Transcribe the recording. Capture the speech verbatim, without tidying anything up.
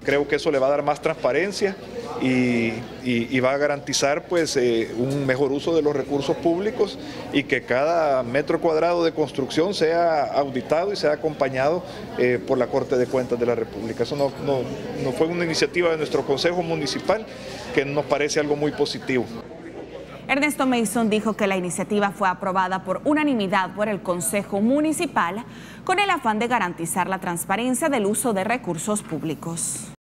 Creo que eso le va a dar más transparencia y, y, y va a garantizar pues, eh, un mejor uso de los recursos públicos y que cada metro cuadrado de construcción sea auditado y sea acompañado eh, por la Corte de Cuentas de la República. Eso no, no, no fue una iniciativa de nuestro Consejo Municipal que nos parece algo muy positivo. Ernesto Mason dijo que la iniciativa fue aprobada por unanimidad por el Consejo Municipal con el afán de garantizar la transparencia del uso de recursos públicos.